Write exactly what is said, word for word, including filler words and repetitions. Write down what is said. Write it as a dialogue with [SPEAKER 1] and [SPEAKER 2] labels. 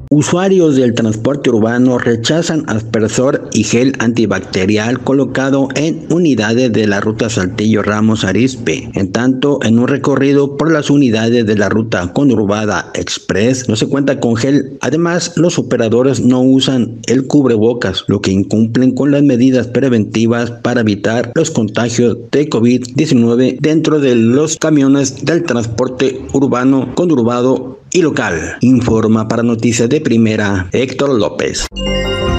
[SPEAKER 1] Usuarios del transporte urbano rechazan aspersor y gel antibacterial colocado en unidades de la ruta Saltillo Ramos Arizpe. En tanto, en un recorrido por las unidades de la ruta conurbada Express no se cuenta con gel. Además, los operadores no usan el cubrebocas, lo que incumplen con las medidas preventivas para evitar los contagios de COVID diecinueve dentro de los camiones del transporte urbano, conurbado y local. Informa para Noticias de Primera Héctor López.